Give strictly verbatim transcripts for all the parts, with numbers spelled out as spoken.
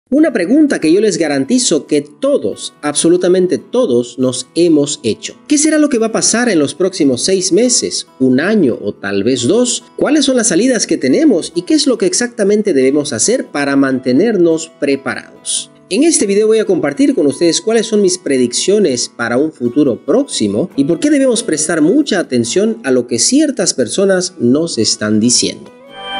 Una pregunta que yo les garantizo que todos, absolutamente todos, nos hemos hecho. ¿Qué será lo que va a pasar en los próximos seis meses, un año o tal vez dos? ¿Cuáles son las salidas que tenemos y qué es lo que exactamente debemos hacer para mantenernos preparados? En este video voy a compartir con ustedes cuáles son mis predicciones para un futuro próximo y por qué debemos prestar mucha atención a lo que ciertas personas nos están diciendo.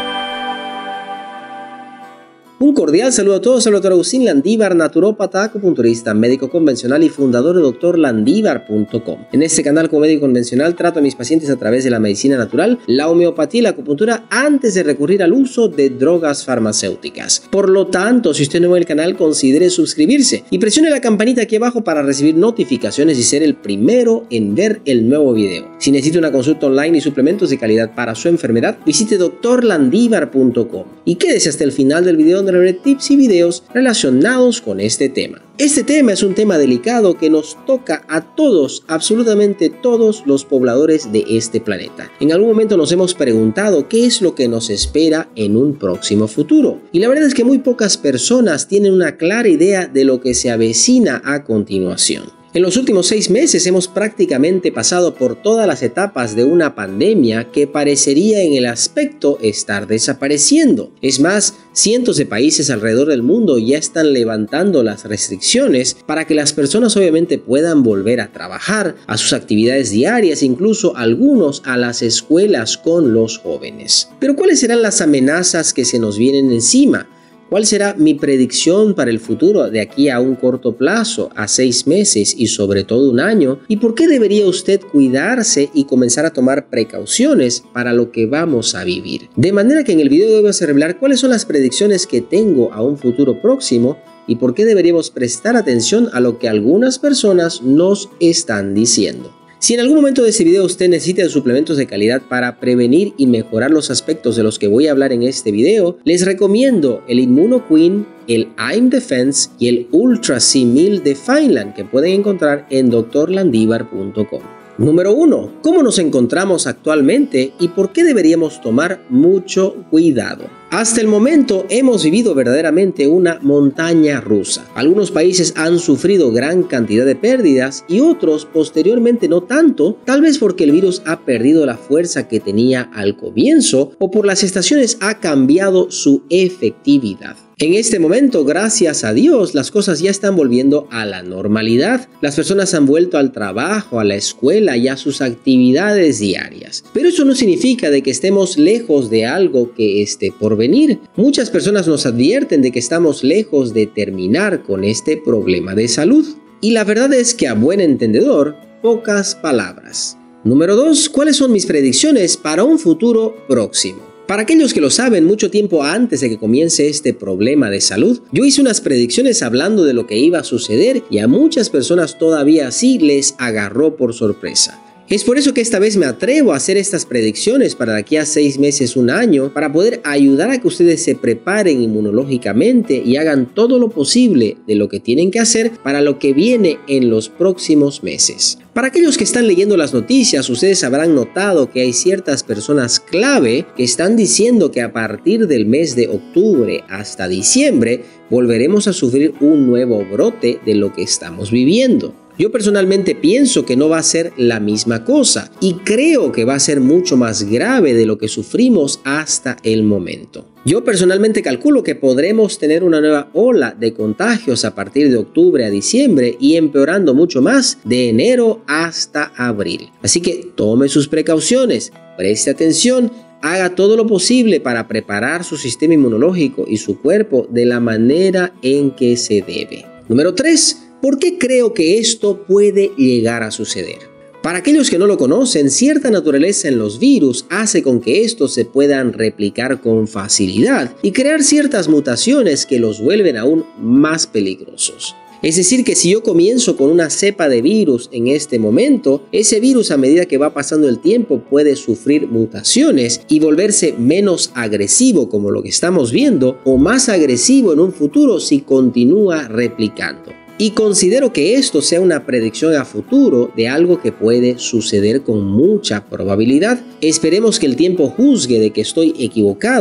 Un cordial saludo a todos, soy el doctor Agustín Landívar, naturópata, acupunturista, médico convencional y fundador de doctor landívar punto com. En este canal como médico convencional trato a mis pacientes a través de la medicina natural, la homeopatía y la acupuntura antes de recurrir al uso de drogas farmacéuticas. Por lo tanto, si usted es nuevo en el canal, considere suscribirse y presione la campanita aquí abajo para recibir notificaciones y ser el primero en ver el nuevo video. Si necesita una consulta online y suplementos de calidad para su enfermedad, visite doctor landívar punto com y quédese hasta el final del video donde le tips y videos relacionados con este tema. Este tema es un tema delicado que nos toca a todos, absolutamente todos los pobladores de este planeta. En algún momento nos hemos preguntado qué es lo que nos espera en un próximo futuro. Y la verdad es que muy pocas personas tienen una clara idea de lo que se avecina a continuación. En los últimos seis meses hemos prácticamente pasado por todas las etapas de una pandemia que parecería en el aspecto estar desapareciendo. Es más, cientos de países alrededor del mundo ya están levantando las restricciones para que las personas obviamente puedan volver a trabajar, a sus actividades diarias, incluso algunos a las escuelas con los jóvenes. Pero ¿cuáles serán las amenazas que se nos vienen encima? ¿Cuál será mi predicción para el futuro de aquí a un corto plazo, a seis meses y sobre todo un año? ¿Y por qué debería usted cuidarse y comenzar a tomar precauciones para lo que vamos a vivir? De manera que en el video de hoy voy a revelar cuáles son las predicciones que tengo a un futuro próximo y por qué deberíamos prestar atención a lo que algunas personas nos están diciendo. Si en algún momento de este video usted necesita de suplementos de calidad para prevenir y mejorar los aspectos de los que voy a hablar en este video, les recomiendo el ImmunoQueen, el I M Defense y el Ultra C mil de Fineland que pueden encontrar en doctor landívar punto com. Número uno. ¿Cómo nos encontramos actualmente y por qué deberíamos tomar mucho cuidado? Hasta el momento hemos vivido verdaderamente una montaña rusa. Algunos países han sufrido gran cantidad de pérdidas y otros posteriormente no tanto, tal vez porque el virus ha perdido la fuerza que tenía al comienzo o por las estaciones ha cambiado su efectividad. En este momento, gracias a Dios, las cosas ya están volviendo a la normalidad. Las personas han vuelto al trabajo, a la escuela y a sus actividades diarias. Pero eso no significa de que estemos lejos de algo que esté por venir. Muchas personas nos advierten de que estamos lejos de terminar con este problema de salud. Y la verdad es que a buen entendedor, pocas palabras. Número dos. ¿Cuáles son mis predicciones para un futuro próximo? Para aquellos que lo saben, mucho tiempo antes de que comience este problema de salud, yo hice unas predicciones hablando de lo que iba a suceder y a muchas personas todavía así les agarró por sorpresa. Es por eso que esta vez me atrevo a hacer estas predicciones para de aquí a seis meses, un año, para poder ayudar a que ustedes se preparen inmunológicamente y hagan todo lo posible de lo que tienen que hacer para lo que viene en los próximos meses. Para aquellos que están leyendo las noticias, ustedes habrán notado que hay ciertas personas clave que están diciendo que a partir del mes de octubre hasta diciembre volveremos a sufrir un nuevo brote de lo que estamos viviendo. Yo personalmente pienso que no va a ser la misma cosa y creo que va a ser mucho más grave de lo que sufrimos hasta el momento. Yo personalmente calculo que podremos tener una nueva ola de contagios a partir de octubre a diciembre y empeorando mucho más de enero hasta abril. Así que tome sus precauciones, preste atención, haga todo lo posible para preparar su sistema inmunológico y su cuerpo de la manera en que se debe. Número tres. ¿Por qué creo que esto puede llegar a suceder? Para aquellos que no lo conocen, cierta naturaleza en los virus hace con que estos se puedan replicar con facilidad y crear ciertas mutaciones que los vuelven aún más peligrosos. Es decir, que si yo comienzo con una cepa de virus en este momento, ese virus a medida que va pasando el tiempo puede sufrir mutaciones y volverse menos agresivo como lo que estamos viendo o más agresivo en un futuro si continúa replicando. Y considero que esto sea una predicción a futuro de algo que puede suceder con mucha probabilidad. Esperemos que el tiempo juzgue de que estoy equivocado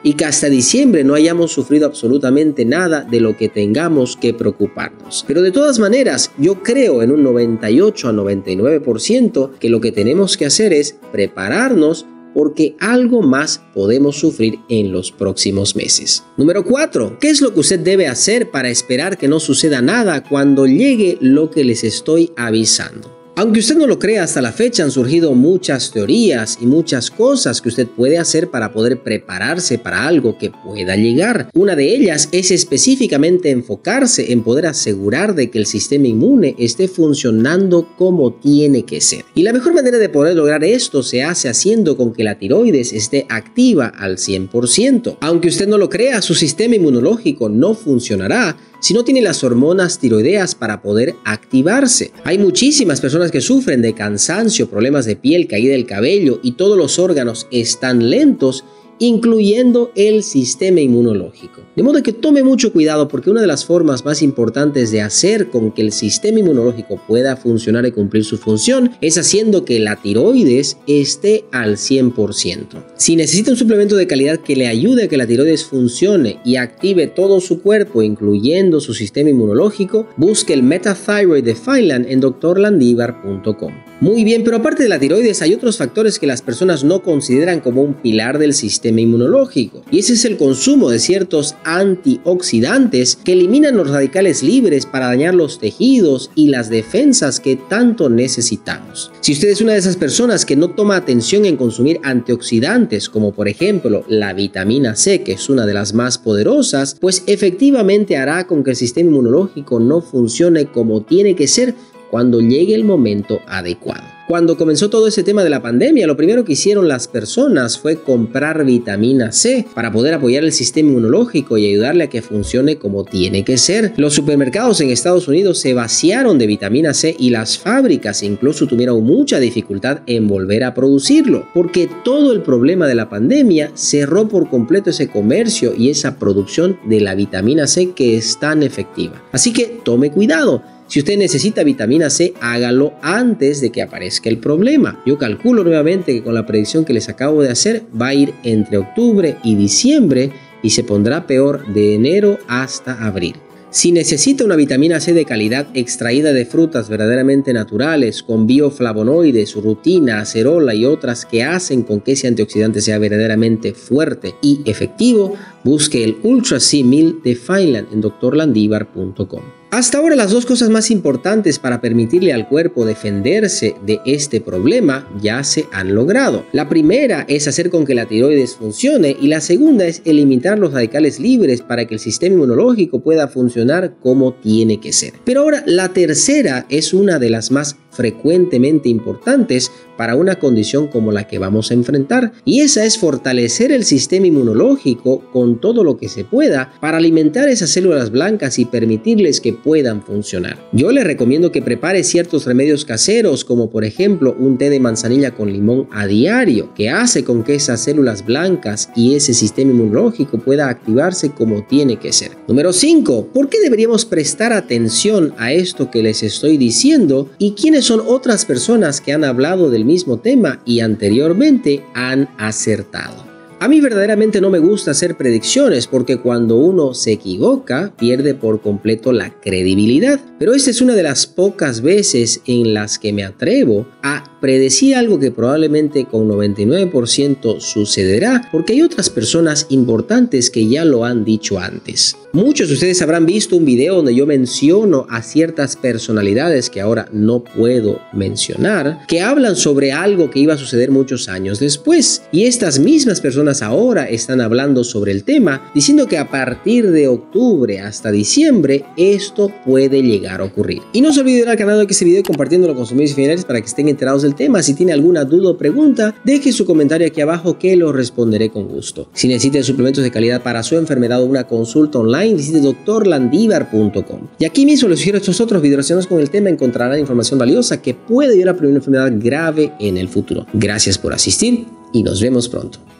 y que hasta diciembre no hayamos sufrido absolutamente nada de lo que tengamos que preocuparnos. Pero de todas maneras, yo creo en un noventa y ocho a noventa y nueve por ciento que lo que tenemos que hacer es prepararnos, porque algo más podemos sufrir en los próximos meses. Número cuatro. ¿Qué es lo que usted debe hacer para esperar que no suceda nada cuando llegue lo que les estoy avisando? Aunque usted no lo crea, hasta la fecha han surgido muchas teorías y muchas cosas que usted puede hacer para poder prepararse para algo que pueda llegar. Una de ellas es específicamente enfocarse en poder asegurar de que el sistema inmune esté funcionando como tiene que ser. Y la mejor manera de poder lograr esto se hace haciendo con que la tiroides esté activa al cien por ciento. Aunque usted no lo crea, su sistema inmunológico no funcionará si no tiene las hormonas tiroideas para poder activarse. Hay muchísimas personas que sufren de cansancio, problemas de piel, caída del cabello y todos los órganos están lentos, incluyendo el sistema inmunológico. De modo que tome mucho cuidado, porque una de las formas más importantes de hacer con que el sistema inmunológico pueda funcionar y cumplir su función es haciendo que la tiroides esté al cien por ciento. Si necesita un suplemento de calidad que le ayude a que la tiroides funcione y active todo su cuerpo, incluyendo su sistema inmunológico, busque el Metathyroid de Fineland en doctor landivar punto com. Muy bien, pero aparte de la tiroides hay otros factores que las personas no consideran como un pilar del sistema inmunológico, y ese es el consumo de ciertos antioxidantes que eliminan los radicales libres para dañar los tejidos y las defensas que tanto necesitamos. Si usted es una de esas personas que no toma atención en consumir antioxidantes, como por ejemplo la vitamina C, que es una de las más poderosas, pues efectivamente hará con que el sistema inmunológico no funcione como tiene que ser cuando llegue el momento adecuado. Cuando comenzó todo ese tema de la pandemia, lo primero que hicieron las personas fue comprar vitamina C para poder apoyar el sistema inmunológico y ayudarle a que funcione como tiene que ser. Los supermercados en Estados Unidos se vaciaron de vitamina C y las fábricas incluso tuvieron mucha dificultad en volver a producirlo, porque todo el problema de la pandemia cerró por completo ese comercio y esa producción de la vitamina C que es tan efectiva. Así que tome cuidado. Si usted necesita vitamina C, hágalo antes de que aparezca el problema. Yo calculo nuevamente que con la predicción que les acabo de hacer va a ir entre octubre y diciembre y se pondrá peor de enero hasta abril. Si necesita una vitamina C de calidad extraída de frutas verdaderamente naturales, con bioflavonoides, rutina, acerola y otras que hacen con que ese antioxidante sea verdaderamente fuerte y efectivo, busque el Ultra C mil de Fineland en doctor landivar punto com. Hasta ahora las dos cosas más importantes para permitirle al cuerpo defenderse de este problema ya se han logrado. La primera es hacer con que la tiroides funcione y la segunda es eliminar los radicales libres para que el sistema inmunológico pueda funcionar como tiene que ser. Pero ahora la tercera es una de las más frecuentemente importantes para una condición como la que vamos a enfrentar, y esa es fortalecer el sistema inmunológico con todo lo que se pueda para alimentar esas células blancas y permitirles que puedan funcionar. Yo le recomiendo que prepare ciertos remedios caseros, como por ejemplo un té de manzanilla con limón a diario, que hace con que esas células blancas y ese sistema inmunológico pueda activarse como tiene que ser. Número cinco. ¿Por qué deberíamos prestar atención a esto que les estoy diciendo y quiénes son otras personas que han hablado del mismo tema y anteriormente han acertado? A mí verdaderamente no me gusta hacer predicciones, porque cuando uno se equivoca pierde por completo la credibilidad, pero esta es una de las pocas veces en las que me atrevo a predecir algo que probablemente con noventa y nueve por ciento sucederá, porque hay otras personas importantes que ya lo han dicho antes. Muchos de ustedes habrán visto un video donde yo menciono a ciertas personalidades que ahora no puedo mencionar, que hablan sobre algo que iba a suceder muchos años después, y estas mismas personas ahora están hablando sobre el tema, diciendo que a partir de octubre hasta diciembre esto puede llegar a ocurrir. Y no se olviden de dar al canal de este video y compartiéndolo con sus amigos y familiares para que estén enterados del tema. Si tiene alguna duda o pregunta, deje su comentario aquí abajo que lo responderé con gusto. Si necesita suplementos de calidad para su enfermedad o una consulta online, visite doctor landivar punto com. Y aquí mismo les sugiero estos otros videos relacionados con el tema. Encontrarán información valiosa que puede ayudar a prevenir una enfermedad grave en el futuro. Gracias por asistir y nos vemos pronto.